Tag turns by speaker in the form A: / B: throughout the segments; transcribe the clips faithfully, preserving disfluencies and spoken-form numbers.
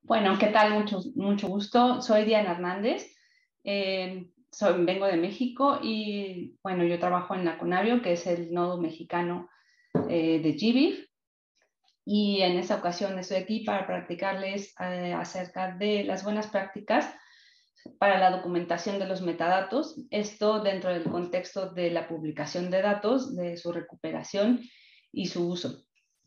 A: Bueno, ¿qué tal? Mucho, mucho gusto. Soy Diana Hernández, eh, soy, vengo de México y bueno, yo trabajo en la Conavio, que es el nodo mexicano eh, de G B I F. Y en esta ocasión estoy aquí para practicarles eh, acerca de las buenas prácticas para la documentación de los metadatos. Esto dentro del contexto de la publicación de datos, de su recuperación y su uso.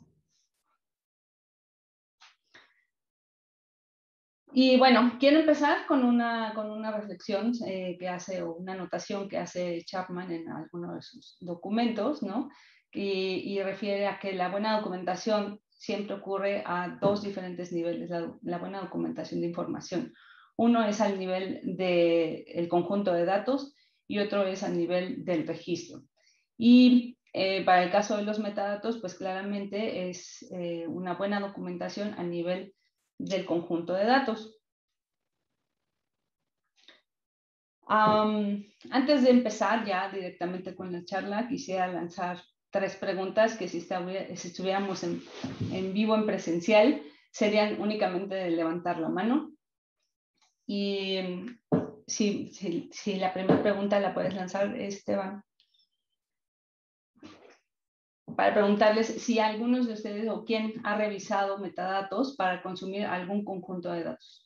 A: Y bueno, quiero empezar con una, con una reflexión eh, que hace, o una anotación que hace Chapman en alguno de sus documentos, ¿no? Y, y refiere a que la buena documentación siempre ocurre a dos diferentes niveles, la, la buena documentación de información. Uno es al nivel del conjunto de datos y otro es al nivel del registro. Y eh, para el caso de los metadatos, pues claramente es eh, una buena documentación a nivel del conjunto de datos. Um, antes de empezar ya directamente con la charla, quisiera lanzar tres preguntas que si, si estuviéramos en, en vivo, en presencial, serían únicamente de levantar la mano. Y si, si, si la primera pregunta la puedes lanzar, Esteban. Para preguntarles si algunos de ustedes o quién ha revisado metadatos para consumir algún conjunto de datos.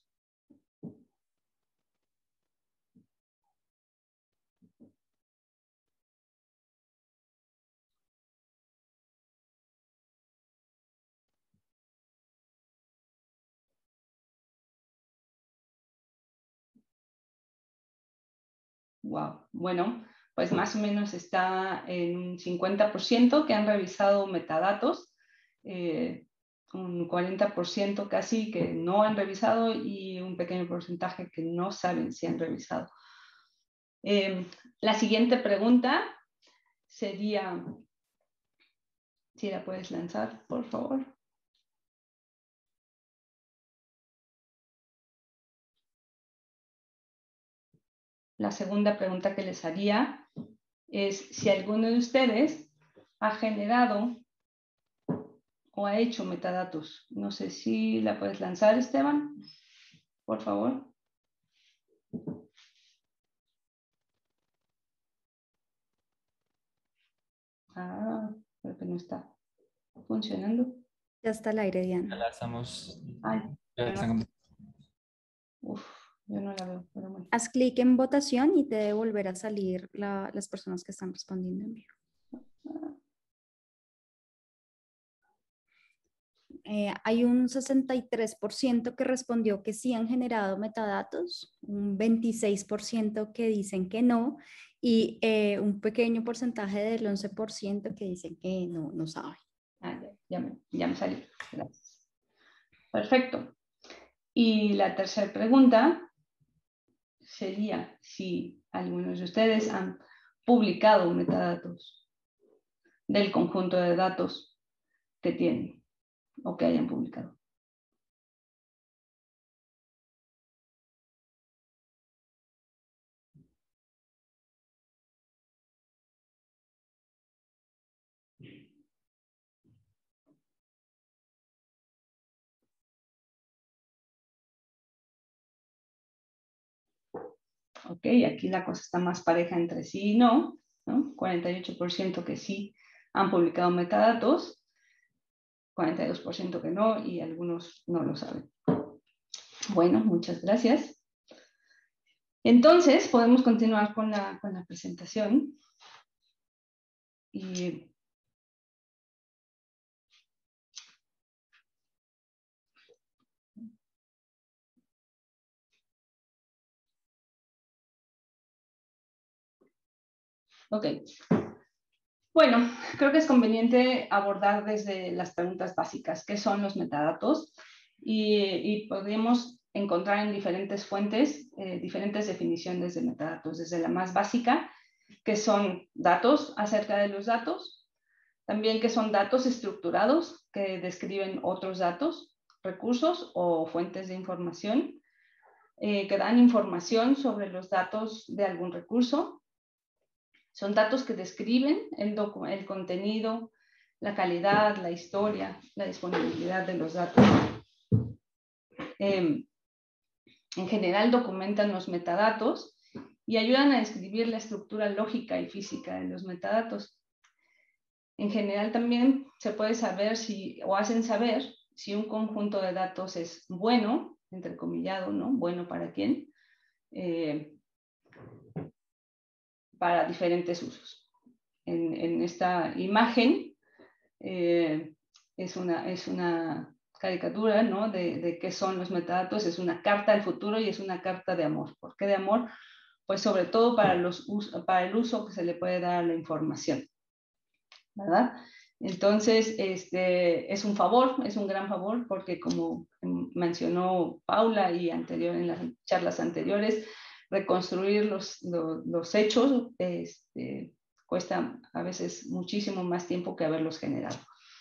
A: Wow, bueno, pues más o menos está en un cincuenta por ciento que han revisado metadatos, eh, un cuarenta por ciento casi que no han revisado y un pequeño porcentaje que no saben si han revisado. Eh, la siguiente pregunta sería, si la puedes lanzar, por favor. La segunda pregunta que les haría es si alguno de ustedes ha generado o ha hecho metadatos. No sé si la puedes lanzar, Esteban, por favor. Ah, creo que no está funcionando.
B: Ya está al aire, Diana.
C: Ya la estamos.
A: Ay,
C: Ya están...
A: no. Uf, yo no la veo, pero bueno.
B: Haz clic en votación y te debe volver a salir la, las personas que están respondiendo en vivo. Eh, hay un sesenta y tres por ciento que respondió que sí han generado metadatos, un veintiséis por ciento que dicen que no y eh, un pequeño porcentaje del once por ciento que dicen que no, no saben.
A: Ah, ya, ya, me, ya me salió. Gracias. Perfecto. Y la tercera pregunta sería si algunos de ustedes han publicado metadatos del conjunto de datos que tienen o que hayan publicado. Ok, aquí la cosa está más pareja entre sí y no, ¿no? cuarenta y ocho por ciento que sí han publicado metadatos, cuarenta y dos por ciento que no y algunos no lo saben. Bueno, muchas gracias. Entonces, podemos continuar con la, con la presentación. Y ok. Bueno, creo que es conveniente abordar desde las preguntas básicas, ¿qué son los metadatos? Y, y podemos encontrar en diferentes fuentes eh, diferentes definiciones de metadatos, desde la más básica, que son datos acerca de los datos, también que son datos estructurados, que describen otros datos, recursos o fuentes de información, eh, que dan información sobre los datos de algún recurso. Son datos que describen el, el contenido, la calidad, la historia, la disponibilidad de los datos. eh, en general documentan los metadatos y ayudan a describir la estructura lógica y física de los metadatos. En general también se puede saber si, o hacen saber si un conjunto de datos es bueno, entrecomillado, ¿no? Bueno para quién, eh, para diferentes usos. En, en esta imagen eh, es, una, es una caricatura, ¿no? de, de qué son los metadatos. Es una carta al futuro y es una carta de amor. ¿Por qué de amor? Pues sobre todo para, los, para el uso que se le puede dar a la información, ¿verdad? Entonces, este, es un favor, es un gran favor, porque como mencionó Paula y anterior, en las charlas anteriores, reconstruir los, los, los hechos este, cuesta a veces muchísimo más tiempo que haberlos generado.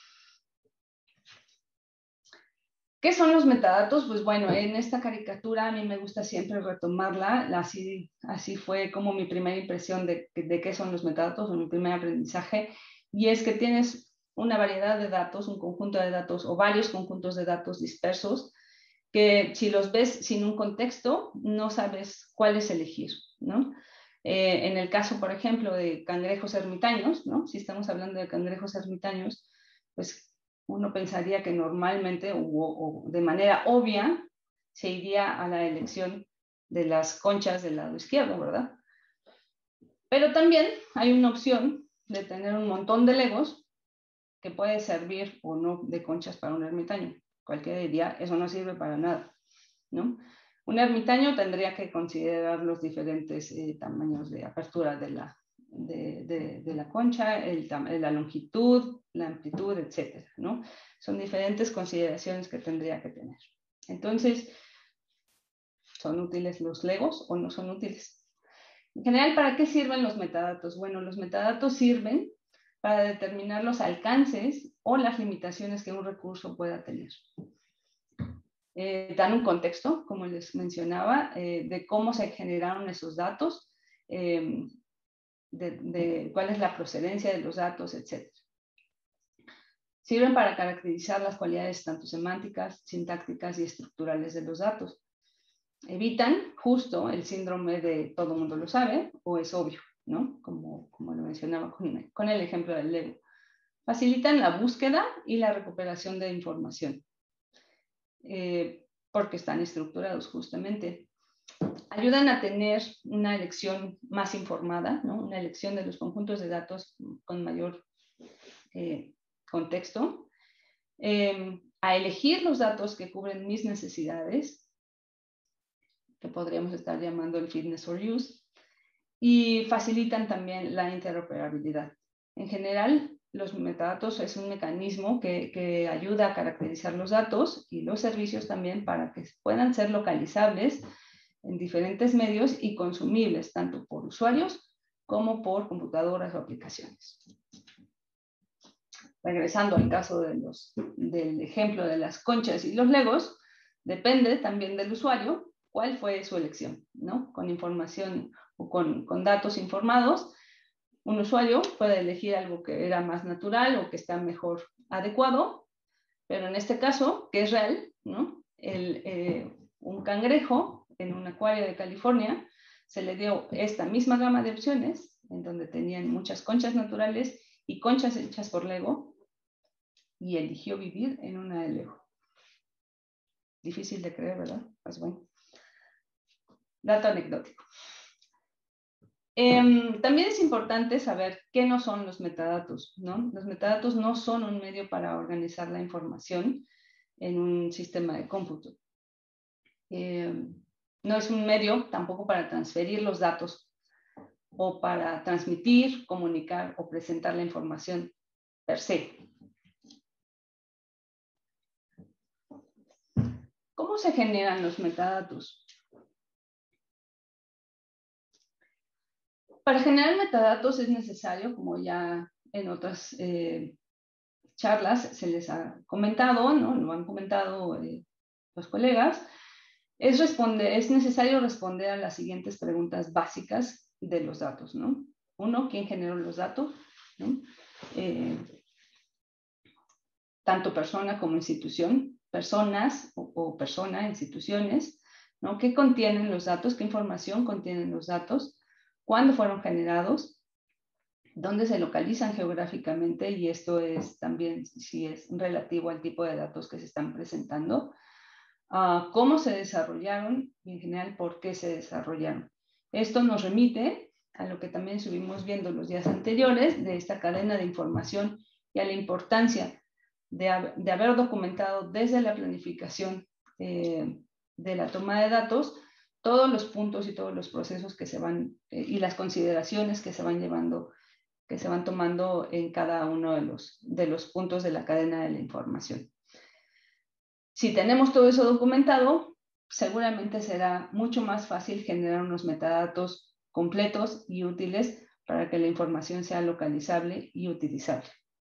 A: ¿Qué son los metadatos? Pues bueno, en esta caricatura a mí me gusta siempre retomarla, así, así fue como mi primera impresión de, de qué son los metadatos, o mi primer aprendizaje, y es que tienes una variedad de datos, un conjunto de datos o varios conjuntos de datos dispersos, que si los ves sin un contexto, no sabes cuáles elegir, ¿no? Eh, en el caso, por ejemplo, de cangrejos ermitaños, ¿no? Si estamos hablando de cangrejos ermitaños, pues uno pensaría que normalmente o, o de manera obvia se iría a la elección de las conchas del lado izquierdo, ¿verdad? Pero también hay una opción de tener un montón de legos que puede servir o no de conchas para un ermitaño. Cualquiera diría, eso no sirve para nada, ¿no? Un ermitaño tendría que considerar los diferentes eh, tamaños de apertura de la, de, de, de la concha, el, la longitud, la amplitud, etcétera, ¿no? Son diferentes consideraciones que tendría que tener. Entonces, ¿son útiles los legos o no son útiles? En general, ¿para qué sirven los metadatos? Bueno, los metadatos sirven para determinar los alcances o las limitaciones que un recurso pueda tener. Eh, dan un contexto, como les mencionaba, eh, de cómo se generaron esos datos, eh, de, de cuál es la procedencia de los datos, etcétera. Sirven para caracterizar las cualidades tanto semánticas, sintácticas y estructurales de los datos. Evitan justo el síndrome de todo el mundo lo sabe o es obvio, ¿no? Como, como lo mencionaba con, con el ejemplo del Lego. Facilitan la búsqueda y la recuperación de información, eh, porque están estructurados justamente. Ayudan a tener una elección más informada, ¿no? Una elección de los conjuntos de datos con mayor eh, contexto, eh, a elegir los datos que cubren mis necesidades, que podríamos estar llamando el fitness for use, y facilitan también la interoperabilidad. En general, los metadatos es un mecanismo que, que ayuda a caracterizar los datos y los servicios también para que puedan ser localizables en diferentes medios y consumibles tanto por usuarios como por computadoras o aplicaciones. Regresando al caso de los, del ejemplo de las conchas y los legos, depende también del usuario cuál fue su elección, ¿no? Con información o con, con datos informados, un usuario puede elegir algo que era más natural o que está mejor adecuado, pero en este caso, que es real, ¿no? El, eh, un cangrejo en un acuario de California se le dio esta misma gama de opciones, en donde tenían muchas conchas naturales y conchas hechas por Lego, y eligió vivir en una de Lego. Difícil de creer, ¿verdad? Pues bueno. Dato anecdótico. Eh, también es importante saber qué no son los metadatos, ¿no? Los metadatos no son un medio para organizar la información en un sistema de cómputo. Eh, no es un medio tampoco para transferir los datos o para transmitir, comunicar o presentar la información per se. ¿Cómo se generan los metadatos? Para generar metadatos es necesario, como ya en otras eh, charlas se les ha comentado, ¿no? Lo han comentado eh, los colegas, es, responder, es necesario responder a las siguientes preguntas básicas de los datos, ¿no? Uno, ¿quién generó los datos? ¿No? Eh, tanto persona como institución. personas o, o persona, instituciones, ¿no? ¿Qué contienen los datos? ¿Qué información contienen los datos? ¿Cuándo fueron generados? ¿Dónde se localizan geográficamente? Y esto es también si es relativo al tipo de datos que se están presentando. Uh, ¿Cómo se desarrollaron? Y en general, ¿por qué se desarrollaron? Esto nos remite a lo que también estuvimos viendo los días anteriores de esta cadena de información y a la importancia de, de haber documentado desde la planificación eh, de la toma de datos todos los puntos y todos los procesos que se van eh, y las consideraciones que se van llevando, que se van tomando en cada uno de los, de los puntos de la cadena de la información. Si tenemos todo eso documentado, seguramente será mucho más fácil generar unos metadatos completos y útiles para que la información sea localizable y utilizable.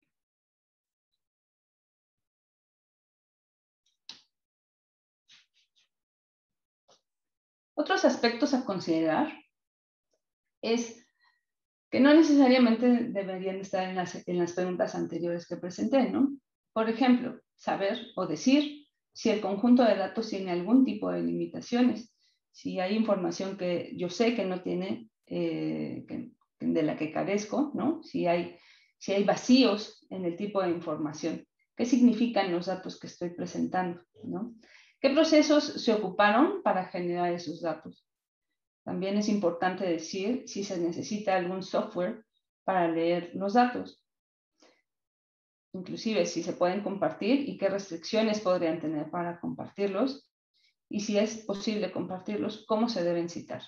A: Otros aspectos a considerar es que no necesariamente deberían estar en las, en las preguntas anteriores que presenté, ¿no? Por ejemplo, saber o decir si el conjunto de datos tiene algún tipo de limitaciones, si hay información que yo sé que no tiene, eh, que, de la que carezco, ¿no? Si hay, si hay vacíos en el tipo de información, ¿qué significan los datos que estoy presentando, ¿no? ¿Qué procesos se ocuparon para generar esos datos? También es importante decir si se necesita algún software para leer los datos. Inclusive si se pueden compartir y qué restricciones podrían tener para compartirlos. Y si es posible compartirlos, cómo se deben citar.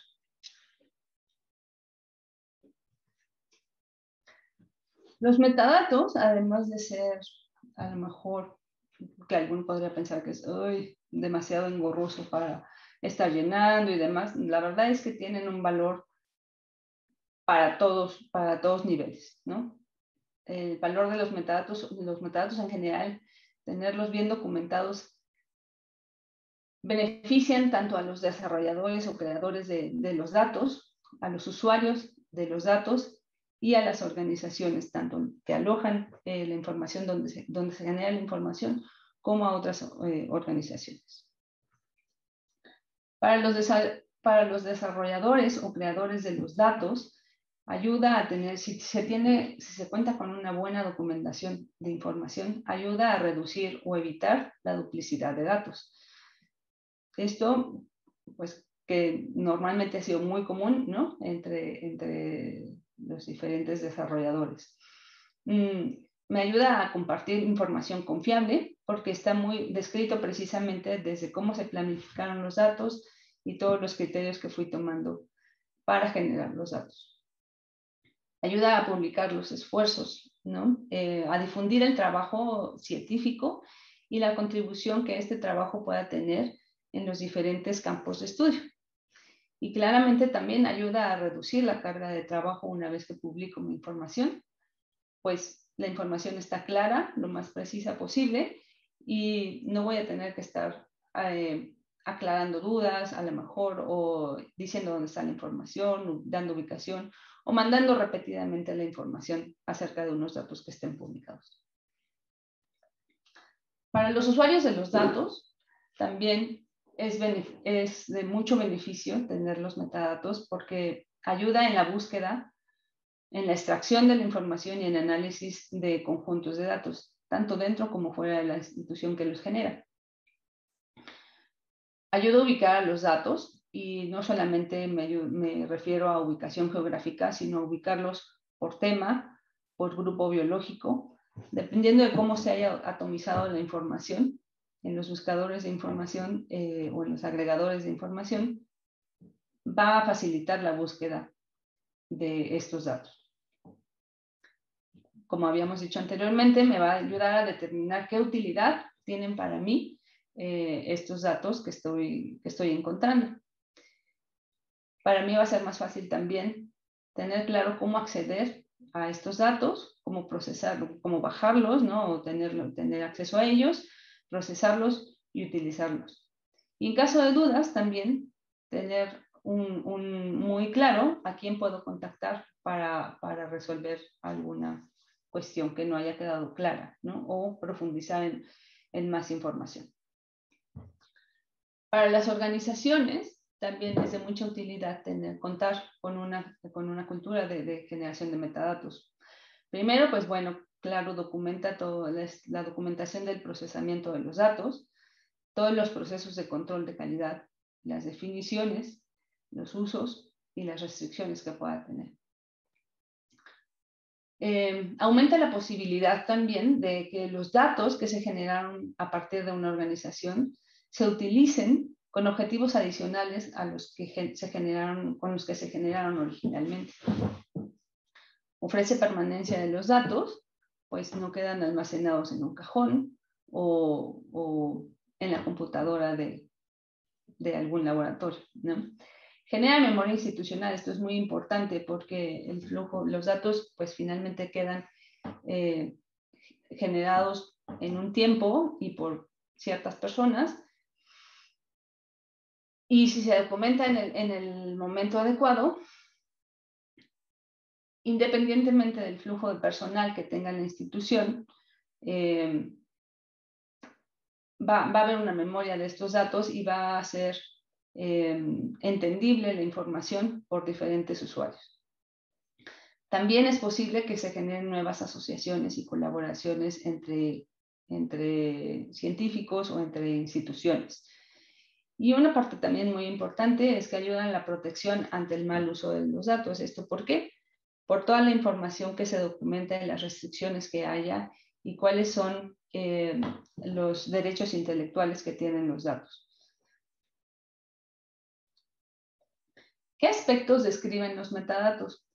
A: Los metadatos, además de ser a lo mejor que alguno podría pensar que es uy, demasiado engorroso para estar llenando y demás, la verdad es que tienen un valor para todos, para todos niveles, ¿no? El valor de los metadatos, los metadatos en general, tenerlos bien documentados, benefician tanto a los desarrolladores o creadores de, de los datos, a los usuarios de los datos y a las organizaciones, tanto que alojan eh, la información donde se, donde se genera la información, como a otras eh, organizaciones. Para los, para los desarrolladores o creadores de los datos, ayuda a tener, si se tiene, si se cuenta con una buena documentación de información, ayuda a reducir o evitar la duplicidad de datos. Esto, pues, que normalmente ha sido muy común, ¿no? Entre, entre los diferentes desarrolladores. Mm, me ayuda a compartir información confiable porque está muy descrito precisamente desde cómo se planificaron los datos y todos los criterios que fui tomando para generar los datos. Ayuda a publicar los esfuerzos, ¿no? Eh, a difundir el trabajo científico y la contribución que este trabajo pueda tener en los diferentes campos de estudio. Y claramente también ayuda a reducir la carga de trabajo una vez que publico mi información, pues la información está clara, lo más precisa posible, y no voy a tener que estar eh, aclarando dudas, a lo mejor, o diciendo dónde está la información, dando ubicación, o mandando repetidamente la información acerca de unos datos que estén publicados. Para los usuarios de los datos, también es, es de mucho beneficio tener los metadatos porque ayuda en la búsqueda, en la extracción de la información y en el análisis de conjuntos de datos, tanto dentro como fuera de la institución que los genera. Ayuda a ubicar a los datos y no solamente me, me refiero a ubicación geográfica, sino a ubicarlos por tema, por grupo biológico, dependiendo de cómo se haya atomizado la información en los buscadores de información eh, o en los agregadores de información, va a facilitar la búsqueda de estos datos. Como habíamos dicho anteriormente, me va a ayudar a determinar qué utilidad tienen para mí eh, estos datos que estoy, que estoy encontrando. Para mí va a ser más fácil también tener claro cómo acceder a estos datos, cómo procesarlos, cómo bajarlos, ¿no? O tener, tener acceso a ellos, procesarlos y utilizarlos. Y en caso de dudas, también tener un, un muy claro a quién puedo contactar para, para resolver alguna cuestión que no haya quedado clara, ¿no? O profundizar en, en más información. Para las organizaciones también es de mucha utilidad tener, contar con una, con una cultura de, de generación de metadatos. Primero, pues bueno, claro, documenta toda la, la documentación del procesamiento de los datos, todos los procesos de control de calidad, las definiciones, los usos y las restricciones que pueda tener. Eh, aumenta la posibilidad también de que los datos que se generaron a partir de una organización se utilicen con objetivos adicionales a los que se generaron, con los que se generaron originalmente. Ofrece permanencia de los datos, pues no quedan almacenados en un cajón o, o en la computadora de, de algún laboratorio, ¿no? Genera memoria institucional. Esto es muy importante porque el flujo, los datos, pues finalmente quedan eh, generados en un tiempo y por ciertas personas. Y si se documenta en el, en el momento adecuado, independientemente del flujo de personal que tenga la institución, eh, va, va a haber una memoria de estos datos y va a ser eh, entendible la información por diferentes usuarios. También es posible que se generen nuevas asociaciones y colaboraciones entre, entre científicos o entre instituciones. Y una parte también muy importante es que ayudan a la protección ante el mal uso de los datos. ¿Esto por qué? Por toda la información que se documenta y las restricciones que haya y cuáles son eh, los derechos intelectuales que tienen los datos. ¿Qué aspectos describen los metadatos?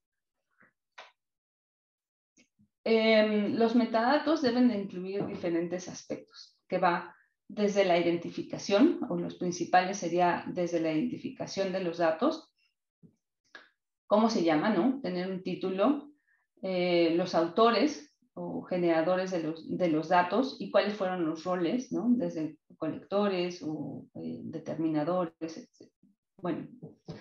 A: Eh, los metadatos deben de incluir diferentes aspectos, que va desde la identificación, o los principales sería desde la identificación de los datos, cómo se llama, ¿no? Tener un título, eh, los autores o generadores de los, de los datos y cuáles fueron los roles, ¿no? Desde colectores o eh, determinadores, etcétera. Bueno,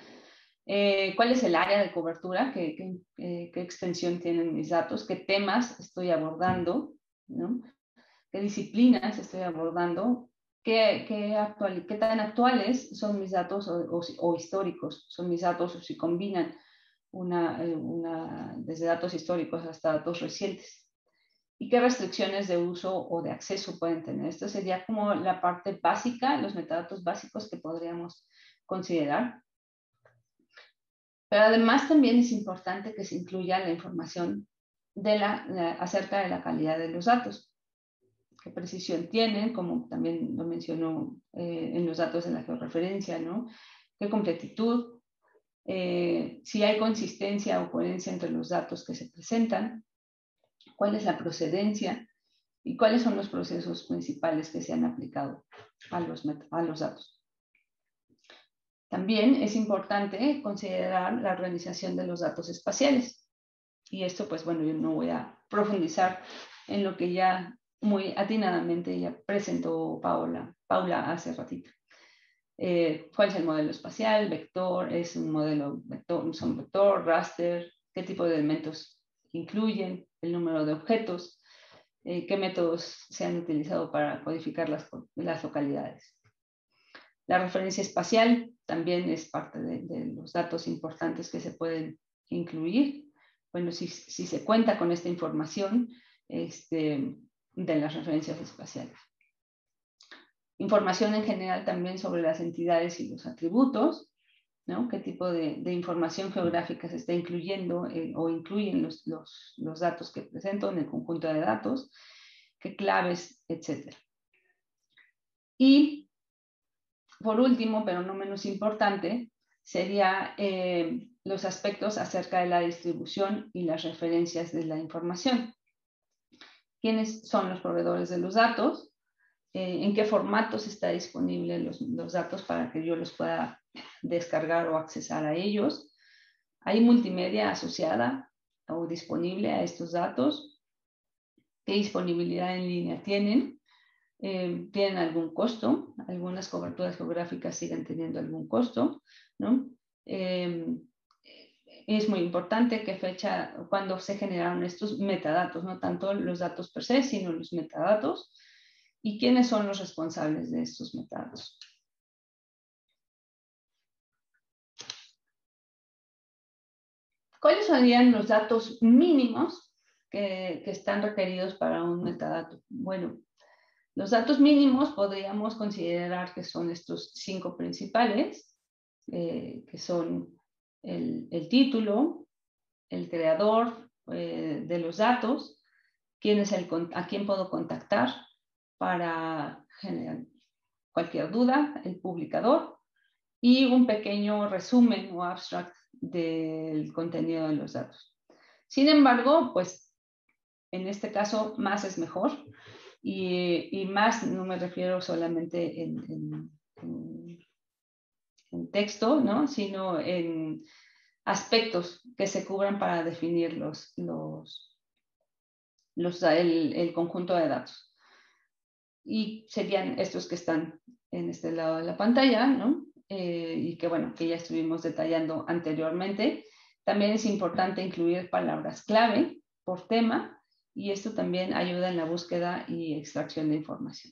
A: eh, cuál es el área de cobertura, qué, qué, eh, qué extensión tienen mis datos, qué temas estoy abordando, ¿no? Qué disciplinas estoy abordando, qué, qué, actual, qué tan actuales son mis datos o, o, o históricos, son mis datos o si combinan una, una, desde datos históricos hasta datos recientes. ¿Y qué restricciones de uso o de acceso pueden tener? Esto sería como la parte básica, los metadatos básicos que podríamos considerar. Pero además también es importante que se incluya la información de la, de, acerca de la calidad de los datos. Qué precisión tienen, como también lo mencionó eh, en los datos de la georreferencia, ¿no? Qué completitud, eh, si hay consistencia o coherencia entre los datos que se presentan, cuál es la procedencia y cuáles son los procesos principales que se han aplicado a los, a los datos. También es importante considerar la organización de los datos espaciales. Y esto, pues bueno, yo no voy a profundizar en lo que ya muy atinadamente ya presentó Paula, Paula hace ratito. Eh, ¿Cuál es el modelo espacial? Vector, es un modelo vector, son vector, raster, qué tipo de elementos incluyen, el número de objetos, eh, qué métodos se han utilizado para codificar las, las localidades. La referencia espacial también es parte de, de los datos importantes que se pueden incluir. Bueno, si, si se cuenta con esta información este, de las referencias espaciales. Información en general también sobre las entidades y los atributos, ¿no? ¿Qué tipo de, de información geográfica se está incluyendo eh, o incluyen los, los, los datos que presento en el conjunto de datos? ¿Qué claves, etcétera? Y por último, pero no menos importante, sería eh, los aspectos acerca de la distribución y las referencias de la información. ¿Quiénes son los proveedores de los datos? Eh, ¿En qué formatos está disponible los, los datos para que yo los pueda descargar o accesar a ellos? ¿Hay multimedia asociada o disponible a estos datos? ¿Qué disponibilidad en línea tienen? Eh, tienen algún costo, algunas coberturas geográficas siguen teniendo algún costo, ¿no? Eh, es muy importante qué fecha, cuando se generaron estos metadatos, no tanto los datos per se, sino los metadatos, y quiénes son los responsables de estos metadatos. ¿Cuáles serían los datos mínimos que, que están requeridos para un metadato? Bueno, los datos mínimos podríamos considerar que son estos cinco principales, eh, que son el, el título, el creador eh, de los datos, quién es el, a quién puedo contactar para generar cualquier duda, el publicador, y un pequeño resumen o abstract del contenido de los datos. Sin embargo, pues en este caso más es mejor, y, y más no me refiero solamente en, en, en, en texto, ¿no? Sino en aspectos que se cubran para definir los, los, los, el, el conjunto de datos. Y serían estos que están en este lado de la pantalla, ¿no? Eh, y que, bueno, que ya estuvimos detallando anteriormente. También es importante incluir palabras clave por tema, y esto también ayuda en la búsqueda y extracción de información.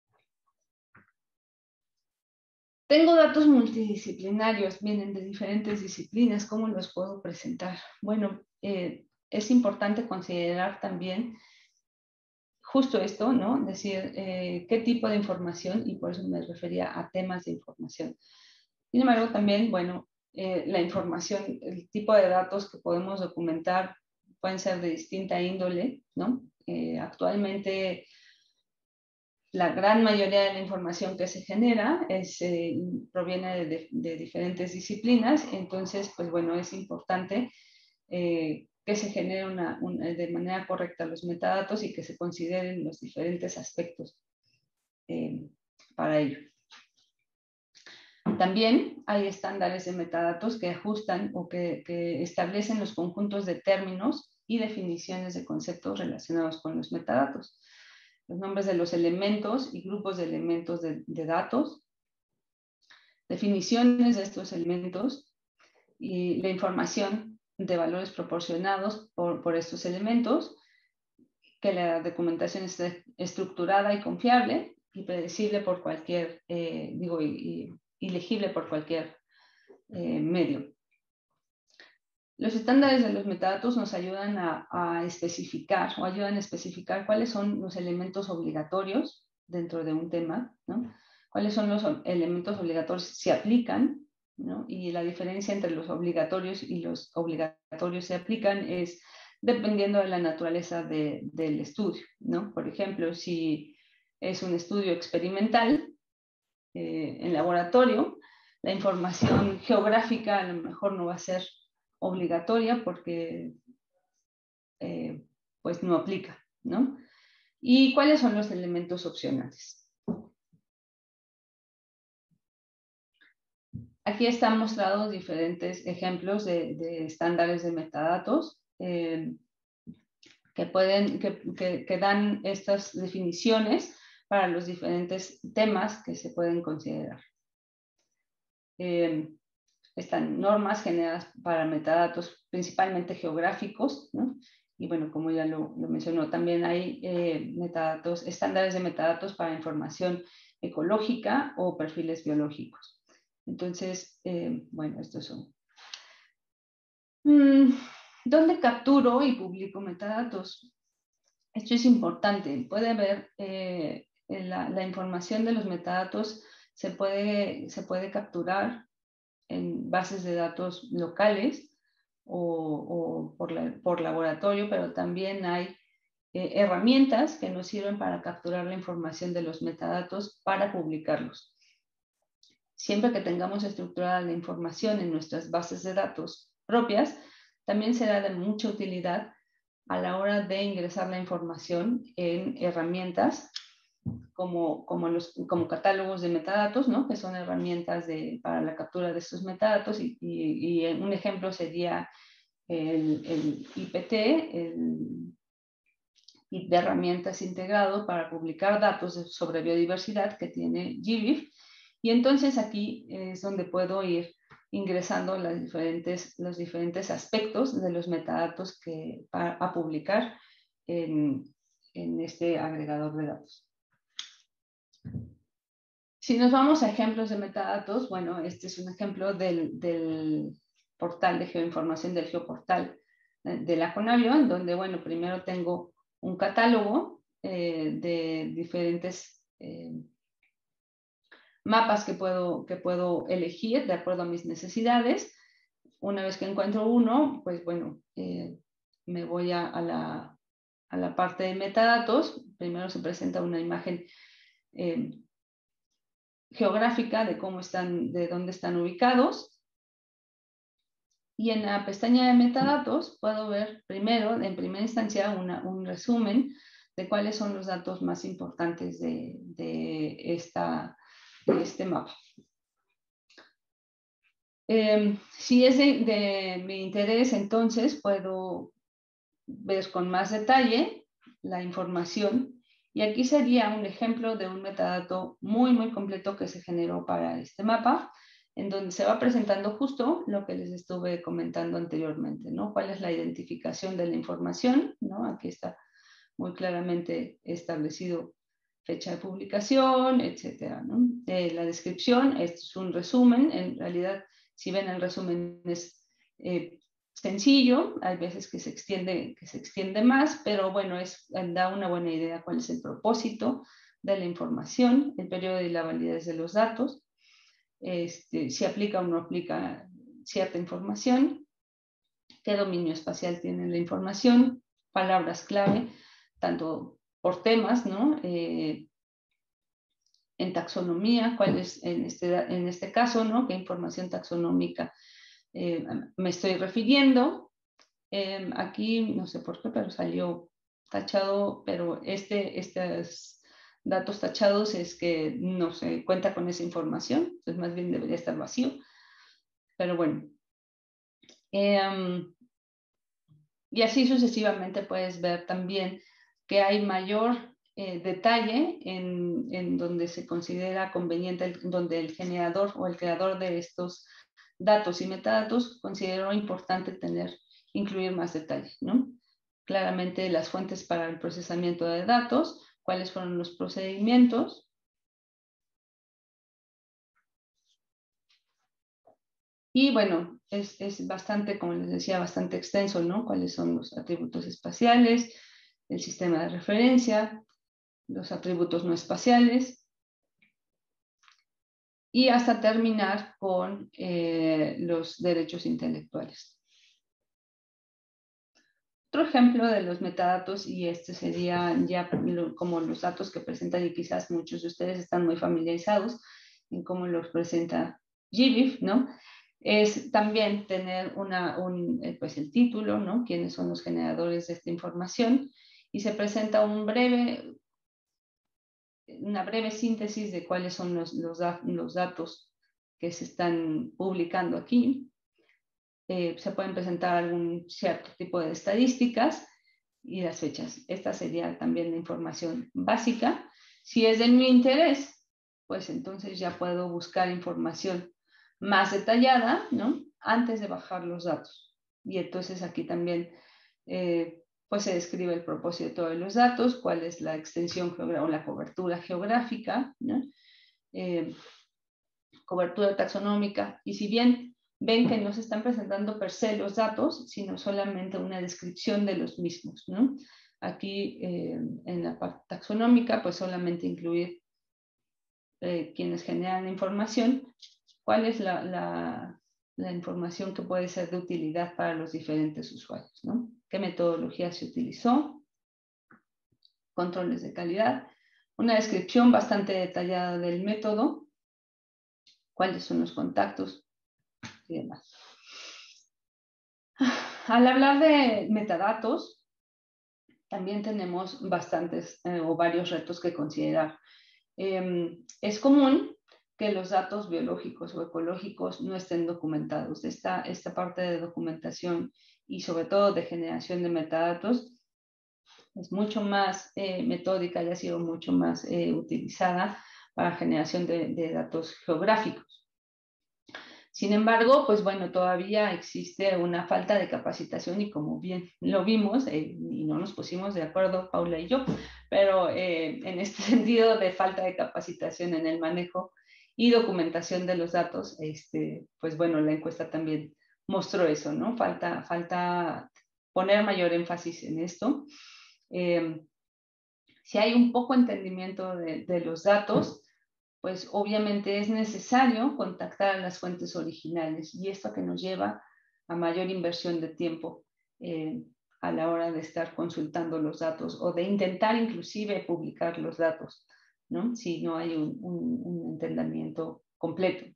A: Tengo datos multidisciplinarios, vienen de diferentes disciplinas. ¿Cómo los puedo presentar? Bueno, eh, es importante considerar también justo esto, ¿no? Decir, eh, qué tipo de información, y por eso me refería a temas de información. Sin embargo, también, bueno, eh, la información, el tipo de datos que podemos documentar pueden ser de distinta índole, ¿no? Eh, actualmente, la gran mayoría de la información que se genera es, eh, proviene de, de, de diferentes disciplinas, entonces, pues bueno, es importante eh, que se genere una, una, de manera correcta los metadatos y que se consideren los diferentes aspectos eh, para ello. También hay estándares de metadatos que ajustan o que, que establecen los conjuntos de términos y definiciones de conceptos relacionados con los metadatos, los nombres de los elementos y grupos de elementos de, de datos, definiciones de estos elementos y la información de valores proporcionados por, por estos elementos, que la documentación esté estructurada y confiable y predecible por cualquier, eh, digo, y, y, y legible por cualquier eh, medio. Los estándares de los metadatos nos ayudan a, a especificar o ayudan a especificar cuáles son los elementos obligatorios dentro de un tema, ¿no? Cuáles son los elementos obligatorios si aplican, ¿no? Y la diferencia entre los obligatorios y los obligatorios se aplican es dependiendo de la naturaleza de, del estudio, ¿no? Por ejemplo, si es un estudio experimental eh, en laboratorio, la información geográfica a lo mejor no va a ser obligatoria porque eh, pues no aplica, ¿no? ¿Y cuáles son los elementos opcionales? Aquí están mostrados diferentes ejemplos de, de estándares de metadatos eh, que, pueden, que, que, que dan estas definiciones para los diferentes temas que se pueden considerar. Eh, están normas generadas para metadatos principalmente geográficos, ¿no? Y bueno, como ya lo, lo mencionó, también hay eh, metadatos, estándares de metadatos para información ecológica o perfiles biológicos. Entonces, eh, bueno, estos son. Mm, ¿Dónde capturo y publico metadatos? Esto es importante. Puede haber eh, la, la información de los metadatos se puede, se puede capturar en bases de datos locales o, o por, la, por laboratorio, pero también hay eh, herramientas que nos sirven para capturar la información de los metadatos para publicarlos. Siempre que tengamos estructurada la información en nuestras bases de datos propias, también será de mucha utilidad a la hora de ingresar la información en herramientas como, como, los, como catálogos de metadatos, ¿no? Que son herramientas de, para la captura de estos metadatos, y, y, y un ejemplo sería el, el I P T, el kit de herramientas integrado para publicar datos de, sobre biodiversidad que tiene G B I F, y entonces aquí es donde puedo ir ingresando las diferentes, los diferentes aspectos de los metadatos que, a, a publicar en, en este agregador de datos. Si nos vamos a ejemplos de metadatos, bueno, este es un ejemplo del, del portal de geoinformación del geoportal de la Conavio, donde, bueno, primero tengo un catálogo eh, de diferentes eh, mapas que puedo, que puedo elegir de acuerdo a mis necesidades. Una vez que encuentro uno, pues bueno, eh, me voy a, a, la, a la parte de metadatos. Primero se presenta una imagen eh, geográfica de cómo están, de dónde están ubicados. Y en la pestaña de metadatos puedo ver primero, en primera instancia, una, un resumen de cuáles son los datos más importantes de, de, esta, de este mapa. Eh, si es de, de mi interés, entonces puedo ver con más detalle la información. Y aquí sería un ejemplo de un metadato muy, muy completo que se generó para este mapa, en donde se va presentando justo lo que les estuve comentando anteriormente, ¿no? ¿Cuál es la identificación de la información? ¿No? Aquí está muy claramente establecido fecha de publicación, etcétera, ¿no? Eh, la descripción, esto es un resumen, en realidad, si ven el resumen es eh, sencillo, hay veces que se extiende, que se extiende más, pero bueno, es, da una buena idea cuál es el propósito de la información, el periodo y la validez de los datos, este, si aplica o no aplica cierta información, qué dominio espacial tiene la información, palabras clave, tanto por temas, ¿no? Eh, en taxonomía, cuál es en este, en este caso, ¿no? ¿Qué información taxonómica eh, me estoy refiriendo? Eh, aquí, no sé por qué, pero salió tachado, pero este, estos datos tachados es que no se cuenta con esa información, entonces más bien debería estar vacío. Pero bueno. Eh, y así sucesivamente puedes ver también que hay mayor eh, detalle en, en donde se considera conveniente, el, donde el generador o el creador de estos datos y metadatos consideró importante tener, incluir más detalles, ¿no? Claramente las fuentes para el procesamiento de datos, cuáles fueron los procedimientos. Y bueno, es, es bastante, como les decía, bastante extenso, ¿no? Cuáles son los atributos espaciales, el sistema de referencia, los atributos no espaciales, y hasta terminar con eh, los derechos intelectuales. Otro ejemplo de los metadatos, y este sería ya como los datos que presentan, y quizás muchos de ustedes están muy familiarizados en cómo los presenta G B I F, ¿no? Es también tener una, un, pues el título, ¿no? Quiénes son los generadores de esta información, y se presenta un breve, una breve síntesis de cuáles son los, los, los datos que se están publicando aquí. Eh, se pueden presentar algún cierto tipo de estadísticas y las fechas. Esta sería también la información básica. Si es de mi interés, pues entonces ya puedo buscar información más detallada, ¿no? Antes de bajar los datos. Y entonces aquí también eh, pues se describe el propósito de los datos, cuál es la extensión geográfica o la cobertura geográfica, ¿no? Eh, cobertura taxonómica. Y si bien ven que no se están presentando per se los datos, sino solamente una descripción de los mismos, ¿no? Aquí eh, en la parte taxonómica, pues solamente incluir eh, quienes generan la información, cuál es la, la, la información que puede ser de utilidad para los diferentes usuarios, ¿no? ¿Qué metodología se utilizó? Controles de calidad, una descripción bastante detallada del método, cuáles son los contactos y demás. Al hablar de metadatos, también tenemos bastantes eh, o varios retos que considerar. Eh, es común que los datos biológicos o ecológicos no estén documentados. Esta, esta parte de documentación y sobre todo de generación de metadatos es mucho más eh, metódica y ha sido mucho más eh, utilizada para generación de, de datos geográficos. Sin embargo, pues bueno, todavía existe una falta de capacitación y como bien lo vimos, eh, y no nos pusimos de acuerdo, Paula y yo, pero eh, en este sentido de falta de capacitación en el manejo y documentación de los datos, este, pues bueno, la encuesta también mostró eso, ¿no? Falta, falta poner mayor énfasis en esto. Eh, si hay un poco entendimiento de, de los datos, pues obviamente es necesario contactar a las fuentes originales, y esto que nos lleva a mayor inversión de tiempo eh, a la hora de estar consultando los datos o de intentar inclusive publicar los datos, ¿no? Si no hay un, un, un entendimiento completo.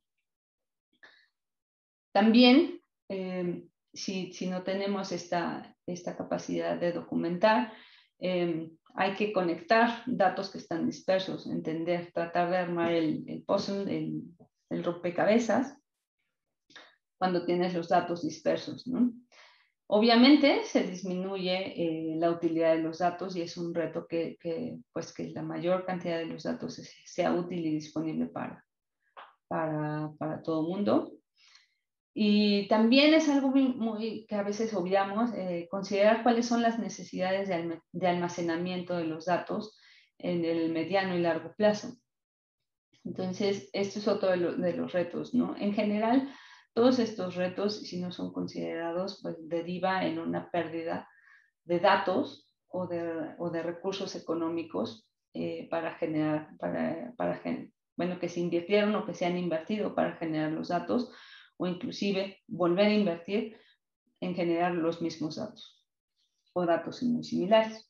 A: También, eh, si, si no tenemos esta, esta capacidad de documentar, eh, hay que conectar datos que están dispersos, entender, tratar de armar el, el puzzle, el, el rompecabezas, cuando tienes los datos dispersos, ¿no? Obviamente se disminuye eh, la utilidad de los datos, y es un reto que, que, pues, que la mayor cantidad de los datos sea útil y disponible para, para, para todo el mundo. Y también es algo muy, muy que a veces obviamos, eh, considerar cuáles son las necesidades de, alm de almacenamiento de los datos en el mediano y largo plazo. Entonces, esto es otro de, lo, de los retos, ¿no? En general, todos estos retos, si no son considerados, pues deriva en una pérdida de datos o de, o de recursos económicos eh, para generar, para, para, bueno, que se invirtieron o que se han invertido para generar los datos, o inclusive volver a invertir en generar los mismos datos o datos muy similares.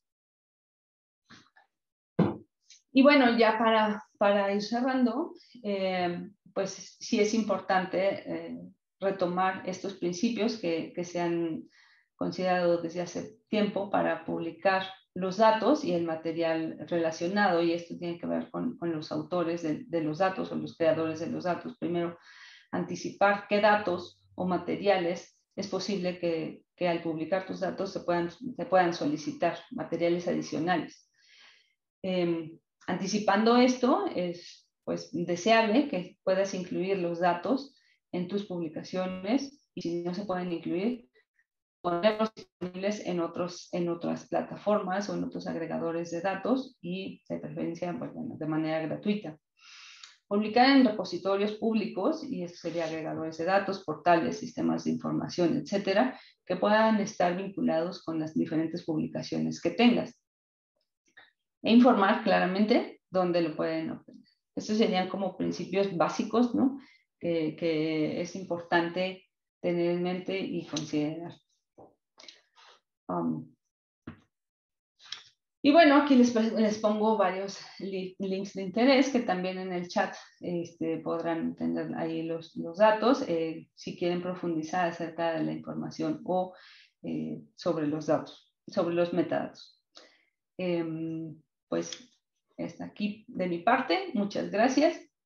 A: Y bueno, ya para, para ir cerrando, eh, pues sí es importante eh, retomar estos principios que, que se han considerado desde hace tiempo para publicar los datos y el material relacionado, y esto tiene que ver con, con los autores de, de los datos o los creadores de los datos. Primero, anticipar qué datos o materiales es posible que, que al publicar tus datos se puedan, se puedan solicitar, materiales adicionales. Eh, anticipando esto, es pues deseable que puedas incluir los datos en tus publicaciones, y si no se pueden incluir, ponerlos disponibles en, otros, en otras plataformas o en otros agregadores de datos, y de preferencia pues, bueno, de manera gratuita. Publicar en repositorios públicos, y eso sería agregadores de datos, portales, sistemas de información, etcétera, que puedan estar vinculados con las diferentes publicaciones que tengas. E informar claramente dónde lo pueden obtener. Estos serían como principios básicos, ¿no? que, que es importante tener en mente y considerar. Um, y bueno, aquí les, les pongo varios li links de interés que también en el chat este, podrán tener ahí los, los datos eh, si quieren profundizar acerca de la información o eh, sobre los datos, sobre los metadatos. Eh, pues hasta aquí de mi parte. Muchas gracias